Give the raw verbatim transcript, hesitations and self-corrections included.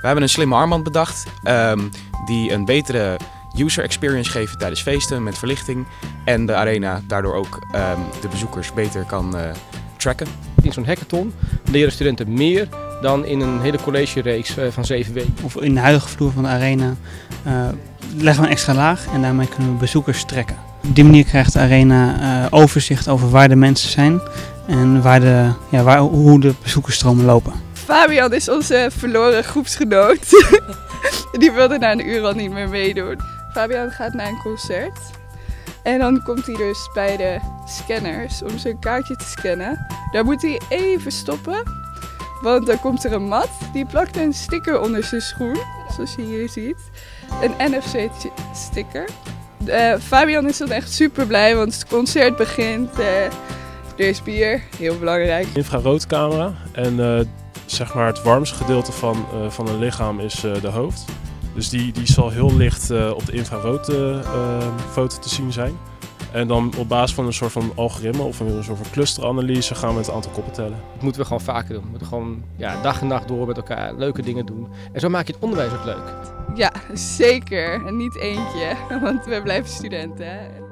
We hebben een slimme armband bedacht um, die een betere user experience geeft tijdens feesten met verlichting. En de arena daardoor ook um, de bezoekers beter kan uh, tracken. In zo'n hackathon leren studenten meer dan in een hele collegereeks van zeven weken. Of in de huidige vloer van de arena uh, leggen we een extra laag en daarmee kunnen we bezoekers trekken. Op die manier krijgt de arena uh, overzicht over waar de mensen zijn en waar de, ja, waar, hoe de bezoekersstromen lopen. Fabian is onze verloren groepsgenoot. Die wilde na een uur al niet meer meedoen. Fabian gaat naar een concert. En dan komt hij dus bij de scanners om zijn kaartje te scannen. Daar moet hij even stoppen. Want dan komt er een mat. Die plakt een sticker onder zijn schoen. Zoals je hier ziet. Een N F C sticker. Uh, Fabian is dan echt super blij, want het concert begint. Uh, er is bier, heel belangrijk. Infraroodcamera. En uh, zeg maar het warmste gedeelte van, uh, van een lichaam is uh, de hoofd. Dus die, die zal heel licht uh, op de infraroodfoto uh, te zien zijn. En dan op basis van een soort van algoritme of een soort van clusteranalyse gaan we het aantal koppen tellen. Dat moeten we gewoon vaker doen. We moeten gewoon ja, dag en nacht door met elkaar leuke dingen doen. En zo maak je het onderwijs ook leuk. Ja, zeker. En niet eentje, want we blijven studenten. Hè?